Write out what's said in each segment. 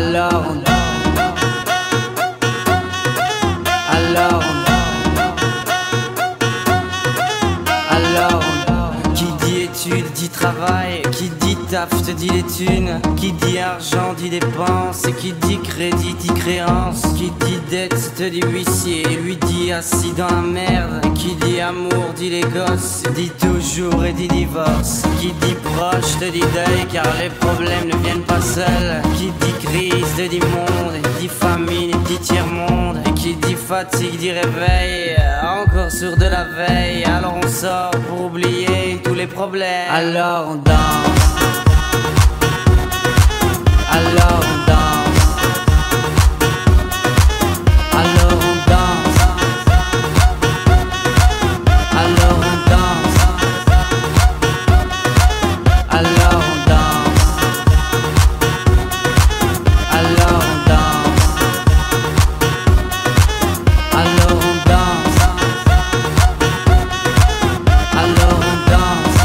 Alors on danse. Alors on qui dit études dit travail, qui dit taf te dit les thunes, qui dit argent dit dépenses, et qui dit crédit dit créance, qui dit dette te dit huissier, lui dit assis dans la merde, qui dit amour dit les gosses, dit toujours et dit divorce, qui dit proche te dit deuil car les problèmes ne viennent pas seuls, qui dit crise te dit monde, et dit famine et dit tiers-monde, et qui dit fatigue dit réveil, encore sur de la veille, alors on sort pour oublier tous les problèmes. Alors on danse. Alors on danse. Alors on danse. Alors on danse. Alors on danse. Alors on danse. Alors on danse. Alors on danse.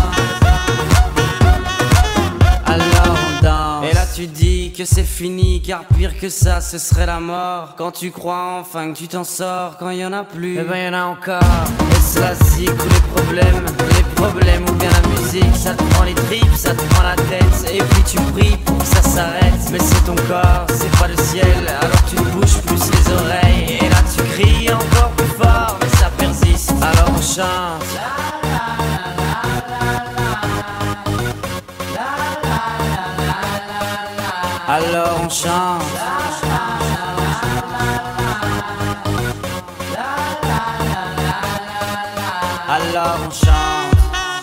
Alors on danse. Et là tu dis que c'est fini, car pire que ça ce serait la mort. Quand tu crois enfin que tu t'en sors, quand y en a plus, eh ben y en a encore. Et cela zik ou les problèmes ou bien la musique, ça te prend les tripes, ça te prend la tête, et puis tu pries pour que ça s'arrête. Mais c'est ton corps, c'est pas le ciel, alors tu te bouges plus les oreilles, et là tu cries encore plus fort, mais ça persiste, alors on chante. Alors on chante. Alors on chante.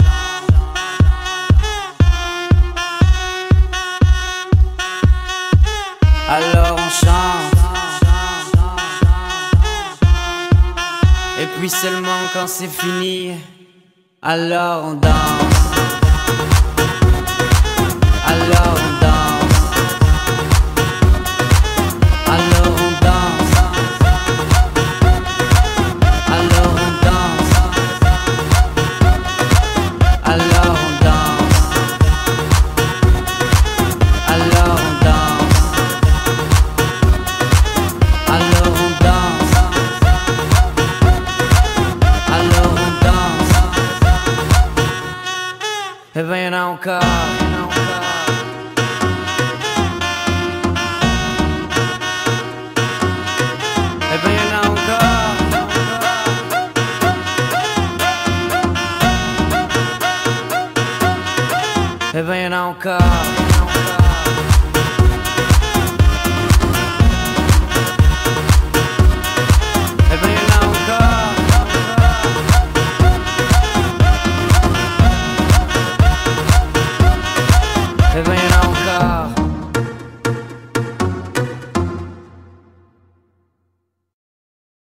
Alors on chante. Et puis seulement quand c'est fini, alors on danse. Alors on danse. Alors on danse. Alors on danse. Alors on danse. Alors on danse. Alors on danse. Alors on danse. Eh ben y'en a encore. Eh ben y'en a encore. Eh ben y'en a encore.